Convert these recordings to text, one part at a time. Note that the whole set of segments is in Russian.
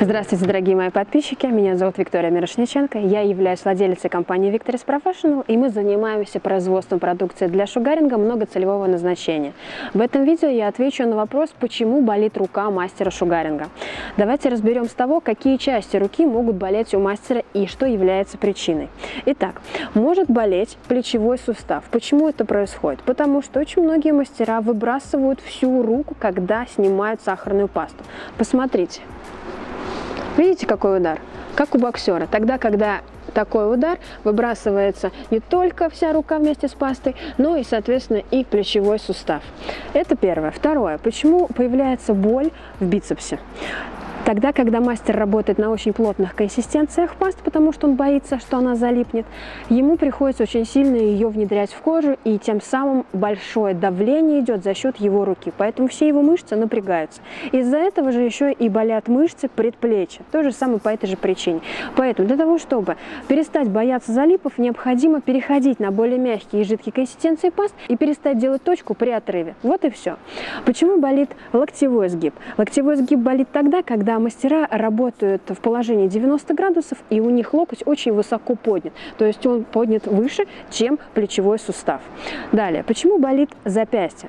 Здравствуйте, дорогие мои подписчики! Меня зовут Виктория Мирошниченко. Я являюсь владелицей компании Victoris Professional, и мы занимаемся производством продукции для шугаринга многоцелевого назначения. В этом видео я отвечу на вопрос, почему болит рука мастера шугаринга. Давайте разберем с того, какие части руки могут болеть у мастера и что является причиной. Итак, может болеть плечевой сустав. Почему это происходит? Потому что очень многие мастера выбрасывают всю руку, когда снимают сахарную пасту. Посмотрите. Видите, какой удар? Как у боксера. Тогда, когда такой удар, выбрасывается не только вся рука вместе с пастой, но и, соответственно, и плечевой сустав. Это первое. Второе. Почему появляется боль в бицепсе? Тогда, когда мастер работает на очень плотных консистенциях паст, потому что он боится, что она залипнет, ему приходится очень сильно ее внедрять в кожу, и тем самым большое давление идет за счет его руки. Поэтому все его мышцы напрягаются. Из-за этого же еще и болят мышцы предплечья. То же самое по этой же причине. Поэтому для того, чтобы перестать бояться залипов, необходимо переходить на более мягкие и жидкие консистенции паст и перестать делать точку при отрыве. Вот и все. Почему болит локтевой сгиб? Локтевой сгиб болит тогда, когда мастера работают в положении 90 градусов, и у них локоть очень высоко поднят. То есть он поднят выше, чем плечевой сустав. Далее, почему болит запястье?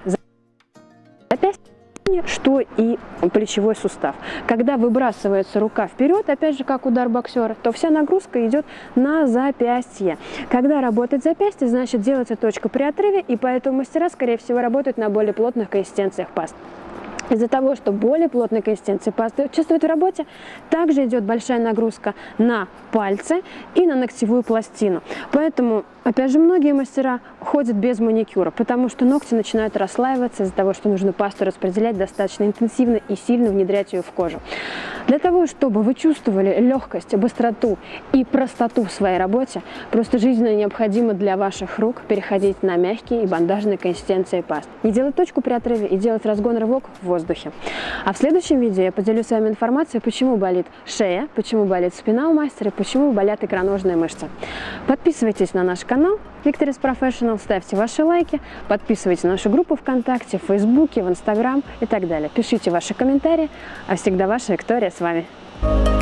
Запястье, что и плечевой сустав. Когда выбрасывается рука вперед, опять же, как удар боксера, то вся нагрузка идет на запястье. Когда работает запястье, значит, делается точка при отрыве, и поэтому мастера, скорее всего, работают на более плотных консистенциях паст. Из-за того, что более плотной консистенции пасты участвует в работе, также идет большая нагрузка на пальцы и на ногтевую пластину. Поэтому, опять же, многие мастера ходят без маникюра, потому что ногти начинают расслаиваться из-за того, что нужно пасту распределять достаточно интенсивно и сильно внедрять ее в кожу. Для того, чтобы вы чувствовали легкость, быстроту и простоту в своей работе, просто жизненно необходимо для ваших рук переходить на мягкие и бандажные консистенции паст. Не делать точку при отрыве и делать разгон-рывок в воздухе. А в следующем видео я поделюсь с вами информацией, почему болит шея, почему болит спина у мастера, почему болят икроножные мышцы. Подписывайтесь на наш канал Victoris Professional, ставьте ваши лайки, подписывайтесь на нашу группу ВКонтакте, в Фейсбуке, в Инстаграм и так далее. Пишите ваши комментарии, а всегда ваша Виктория с вами.